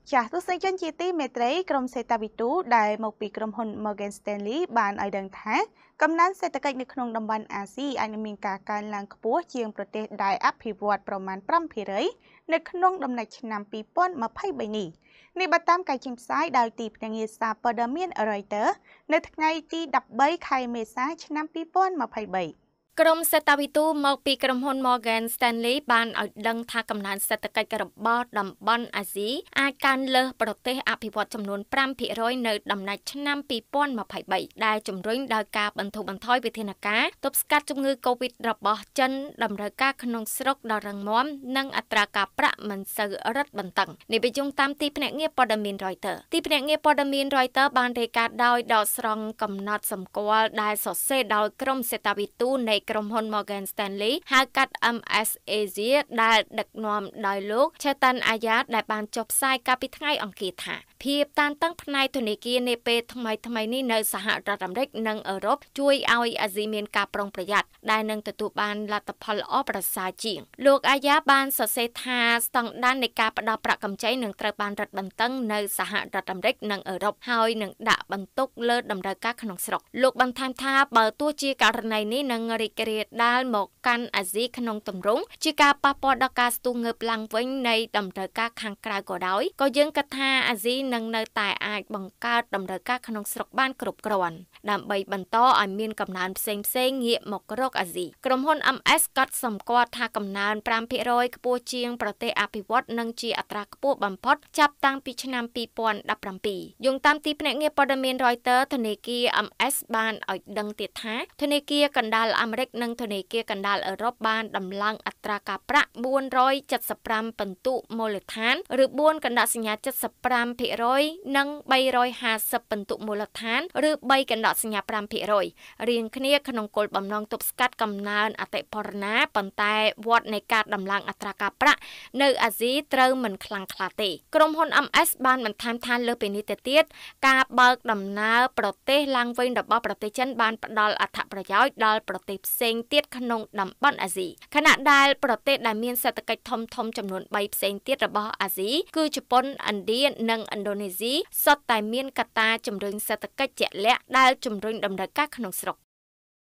ចាស់ទស្សនិកជនជាទីមេត្រីក្រុមសេតាវិទូដែលមកពីក្រុមហ៊ុន Morgan Stanley បានឲ្យដឹងថាកំណើនសេដ្ឋកិច្ចនៅក្នុងតំបន់អាស៊ីអាចនឹងមានការកើនឡើងខ្ពស់ជាងប្រទេសដែលអភិវឌ្ឍប្រមាណ 5% នៅក្នុងដំណាច់ឆ្នាំ 2023 នេះបើតាមការចេញផ្សាយដោយទីភ្នាក់ងារសារព័ត៌មាន Reuters នៅថ្ងៃទី 13 ខែមេសា ឆ្នាំ 2023 ក្រុមសេតាវិទូមកពីក្រុមហ៊ុន Morgan Stanley បានឲ្យដឹងថាកំណើនសេដ្ឋកិច្ចរបស់តំបន់អាស៊ីអាចកើនលើសប្រទេសអភិវឌ្ឍចំនួន 5% នៅដំណាច់ឆ្នាំ 2023 ដែលជំរុញដោយការបន្ធូរបន្ថយវិធានការទប់ស្កាត់ជំងឺ Covid របស់ចិនតម្រូវការក្នុងស្រុកដ៏រឹងមាំនិងអត្រាការប្រាក់មិនសូវរឹតបន្តឹងនេះបញ្ជាក់តាមទីភ្នាក់ងារព័ត៌មាន Reuters ទីភ្នាក់ងារព័ត៌មាន Reuters បានរាយការណ៍ដោយដកស្រង់កំណត់សម្គាល់ដែលសរសេរដោយក្រុមសេតាវិទូនៃក្រុមហ៊ុន Morgan Stanley ហៅកាត់ MS Asia ដែលដឹកនាំដោយលោក Chetan Ayat ដែលបានចុះផ្សាយកាលពីថ្ងៃអង្គារថាភាពតានតឹងផ្នែកធនាគារនាពេលថ្មីនេះនៅសហរដ្ឋអាមេរិកនិងអឺរ៉ុបជួយឲ្យអាស៊ីមានការប្រុងប្រយ័ត្នដែលនឹងទទួលបានលទ្ធផលល្អប្រសើរជាងលោកអាយ៉ាបានសរសេរថាស្តង់ដារនៃការផ្ដល់ប្រាក់កម្ចីនឹងត្រូវបានរឹតបន្តឹងនៅសហរដ្ឋអាមេរិកនិងអឺរ៉ុបហើយនឹងដាក់បន្ទុកលើតម្រូវការក្នុងស្រុកលោកបន្ថែមថាបើទោះជាករណីនេះនឹងរីករាលដាលមកកាន់អាស៊ីក្នុងទម្រង់ជាការប៉ះពាល់ដល់ការស្ទុះងើបឡើងវិញនៃតម្រូវការខាងក្រៅក៏ដោយក៏យើងគិតថាអាស៊ីនឹងនៅតែអាចបង្កើតតម្រូវការក្នុងស្រុកបានគ្រប់គ្រាន់ដើម្បីបន្តឲ្យមានកំណើនផ្សេងងាកមករកអាស៊ីក្រុមហ៊ុន MS កត់សម្គាល់ថាកំណើន 5% ខ្ពស់ជាងប្រទេសអភិវឌ្ឍនិងជាអត្រាខ្ពស់បំផុតចាប់តាំងពីឆ្នាំ 2017 យោងតាមទីភ្នាក់ងារព័ត៌មាន Reuters ធនាគារ MS បានឲ្យដឹងទៀតថាធនាគារកណ្ដាលអាមេរិកនិងធនាគារកណ្ដាលអឺរ៉ុបបានដំឡើងអត្រាការប្រាក់475ពិន្ទុមូលដ្ឋានឬ4កណ្ដាប់សញ្ញា 75% និង350ពិន្ទុមូលដ្ឋានឬ3កណ្ដាប់សញ្ញា 5% រៀងគ្នាក្នុងគោលបំណងទប់ស្កាត់កំណើនអតិផរណាប៉ុន្តែវដ្តនៃការដំឡើងអត្រាការប្រាក់នៅអាស៊ីត្រូវមិនខ្លាំងក្លាទេក្រុមហ៊ុន MS បានបន្ថែមថាលើពីនេះទៅទៀតការបើកដំណើរប្រទេសឡើងវិញរបស់ប្រទេសចិនបានផ្ដល់អត្ថប្រយោជន៍ដល់ប្រទេសផ្សេងទៀតក្នុងតំបន់អាស៊ីខណៈដែលប្រទេសដែលមានសេដ្ឋកិច្ចធំចំនួន3ផ្សេងទៀតរបស់អាស៊ីគឺជប៉ុនឥណ្ឌានិងឥណ្ឌូនេស៊ីសុទ្ធតែមានកត្តាជំរុញសេដ្ឋកិច្ចជាក់លាក់ដែលជំរុញតម្រូវការក្នុងស្រុក